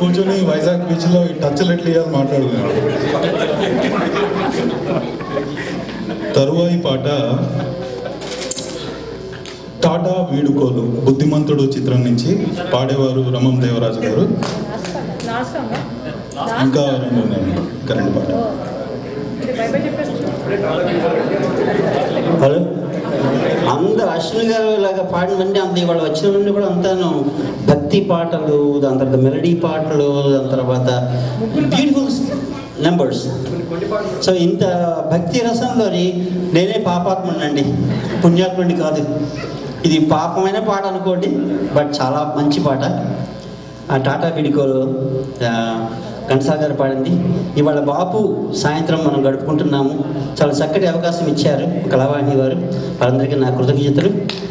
కూర్చొని వైజాగ్ బీచ్లో ఈ టచ్లు ఎట్లా ఇవ్వాలి మాట్లాడుకున్నాడు. తరువాయి పాట టాటా వీడుకోలు బుద్ధిమంతుడు చిత్రం నుంచి పాడేవారు రమం దేవరాజు గారు. ఇంకా రెండు ఉన్నాయి, ఇంకా రెండు పాట. హలో, అందరు అశ్విని గారు ఇలాగా పాడినంటే అంత ఇవాళ వచ్చినవన్నీ కూడా అంతాను భక్తి పాటలు, దాని తర్వాత మెలడీ పాటలు, దాని తర్వాత బ్యూటిఫుల్ నెంబర్స్. సో ఇంత భక్తి రసంలోని నేనే పాపాత్ముడినండి, పుణ్యాత్ముడిని కాదు. ఇది పాపమైన పాట అనుకోండి, బట్ చాలా మంచి పాట. ఆ టాటా వీడుకోలు ఘంటసాల గారు పాడింది. ఇవాళ బాపు సాయంత్రం మనం గడుపుకుంటున్నాము. చాలా చక్కటి అవకాశం ఇచ్చారు కళావాణి వారు. వాళ్ళందరికీ నా కృతజ్ఞతలు.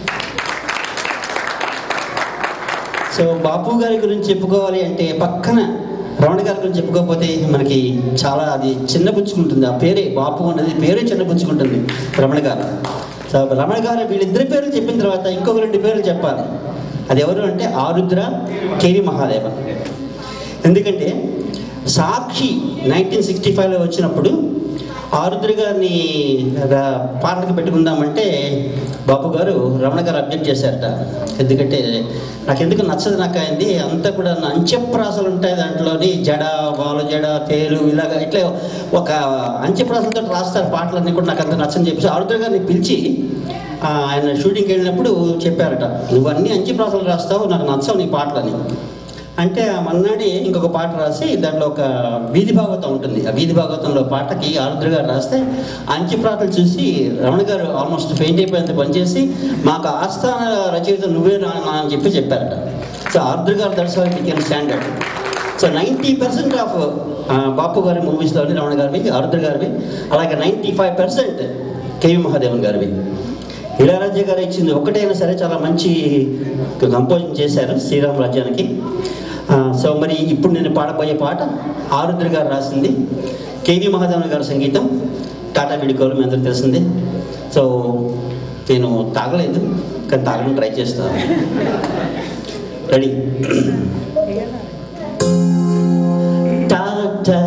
సో బాపు గారి గురించి చెప్పుకోవాలి అంటే పక్కన రమణ గారి గురించి చెప్పుకోకపోతే మనకి చాలా అది చిన్నపుచ్చుకుంటుంది. ఆ పేరే బాపు అనేది పేరే చిన్నపుచ్చుకుంటుంది రమణ గారు. సో రమణ గారు వీళ్ళిద్దరి పేర్లు చెప్పిన తర్వాత ఇంకొక రెండు పేర్లు చెప్పాలి. అది ఎవరు అంటే ఆరుద్ర, కేవి మహాదేవ. ఎందుకంటే సాక్షి 1965లో వచ్చినప్పుడు ఆరుద్ర గారిని పాటలకు పెట్టుకుందామంటే బాపు గారు రమణ గారు అబ్జెక్ట్ చేశారట. ఎందుకంటే నాకెందుకు నచ్చదు, నాకు అయింది అంతా కూడా అంత్యప్రాసలు ఉంటాయి దాంట్లోని, జడ బాలు జడ తేలు ఇలాగ ఇట్లా ఒక అంత్యప్రాసలతో రాస్తారు పాటలన్నీ కూడా, నాకు అంత నచ్చని చెప్పేసి ఆరుద్ర గారిని పిలిచి ఆయన షూటింగ్కి వెళ్ళినప్పుడు చెప్పారట, నువ్వు అన్నీ అంత్యప్రాసలు రాస్తావు, నాకు నచ్చవు నీ పాటలని. అంటే ఆ మన్నాడి ఇంకొక పాట రాసి దాంట్లో ఒక వీధి భాగవతం ఉంటుంది. ఆ వీధి భాగవతంలో పాటకి ఆరుద్ర గారు రాస్తే అంత్యప్రాతలు చూసి రమణ గారు ఆల్మోస్ట్ పెయింట్ అయిపోయేంత పనిచేసి మాకు ఆస్థాన రచయిత నువ్వే రా అని చెప్పారట. సో ఆరుద్ర గారు దర్శకులు became standard. So 90% of Bapu గారి మూవీస్లోని రమణ గారివి, ఆరుద్ర గారివి, అలాగే 95% కేవి మహాదేవన్ గారివి. ఇళయరాజా గారు ఇచ్చింది ఒకటైనా సరే చాలా మంచి కంపోజింగ్ చేశారు శ్రీరామ రాజ్యానికి. సో మరి ఇప్పుడు నేను పాడబోయే పాట ఆరుద్ర గారు రాసింది, కేవి మహాదేవన్ గారి సంగీతం, టాటా వీడుకోలు మీ అందరికి తెలిసింది. సో నేను తాగలేదు కానీ తాగడం ట్రై చేస్తాను. రెడీ? టాటా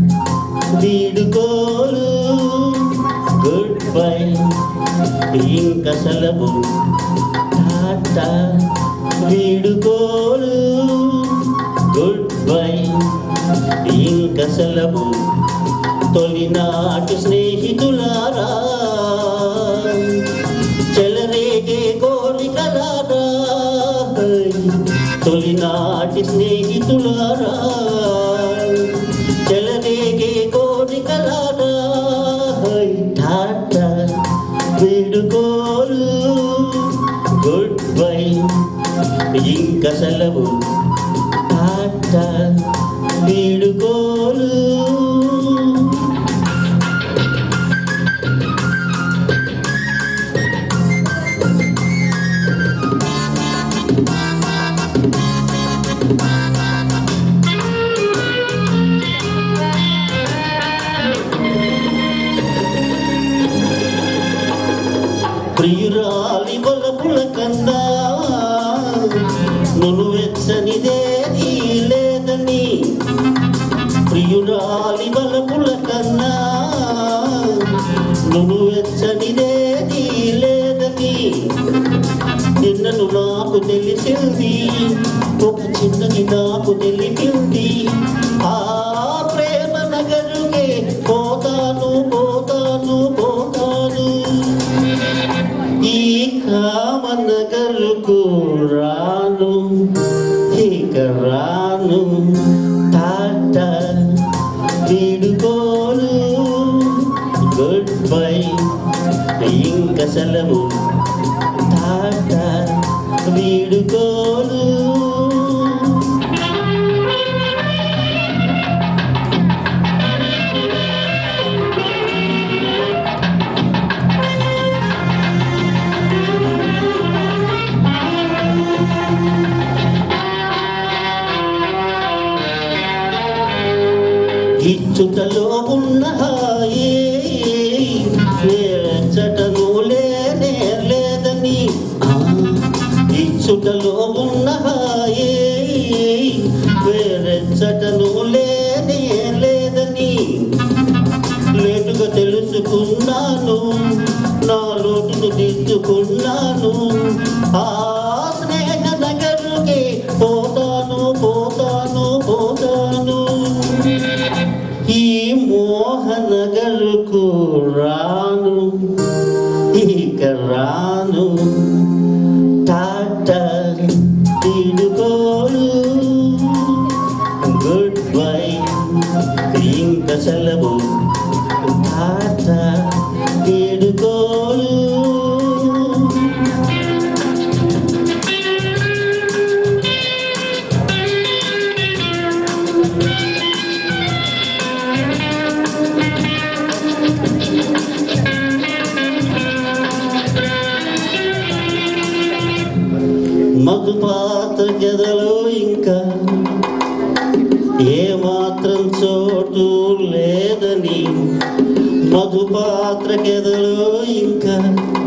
వీడుకోలు గుడ్ బై ఇంకా సెలవు, టాటా వీడుకోలు గుడ్ బై ఇంకా సెలవు, తొలినాటి స్నేహితులారా చెలరేగే కోరికలారా, తొలినాటి స్నేహితులారా చెలరేగే కోరికలారా, టాటా వీడుకోలు గుడ్ బై ఇంకా సెలవు, టాటా వీడుకోలు. ప్రియురాలి బలపుల కన్నా నును వెచ్చనిదేది లేదని, ప్రియురాలి బలపుల కన్నా నును వెచ్చనిదేది లేదని, నిన్నను నాకు తెలిసింది ఒక చిన్నది నాకు తెలిపింది, ఆ ప్రేమ నగరుకే పోతాను పోతాను పోతాను, ఈ కామనగరుకు రాను ఇక రాను, టాటా వీడుకోలు గుడ్ బై ఇంకా సెలవు, టాటా వీడుకోలు. ఇచ్చుటలో ఉన్న హాయే వేరచటను లేనే లేదని, ఇచ్చుటలో ఉన్న హాయే వేరచ ఆ స్నేహ నగరుకి పోతాను పోతాను పోతాను, ఈ మోహ నగరుకు రాను ఇక రాను. టాటా తిడుకోలు, గుడ్ బై ఇంక సెలవు. టాటా తిడుకోలు. మధుపాత్ర గదలో ఇంకా ఏమాత్రం చోటు లేదని, మధుపాత్ర గదలో ఇంకా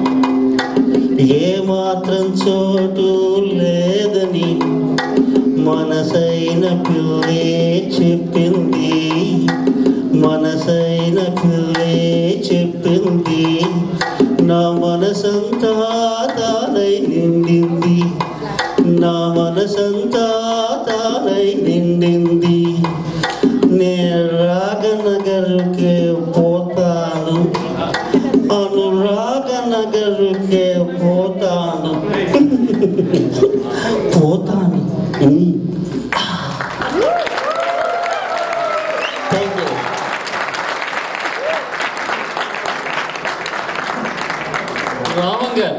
ఏమాత్రం చోటు లేదని మనసైన పిల్లే చెప్పింది, మనసైన పిల్లే చెప్పింది. నా మనసంతా తానై నిండింది, నా మనసంతా తానై నిండింది. నే రాగనగరుకే పోతాను, అనురాగ నగరుకే పోతాను పోతాను. Thank you. రామన్ గారు,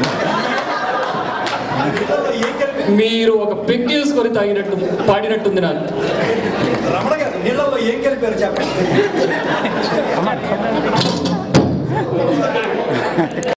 మీరు ఒక పెగ్గేసుకొని తాగినట్టు పాడినట్టుంది నాకు. రమణ గారు నీళ్ళలో ఏం కలిపారు చెప్పండి.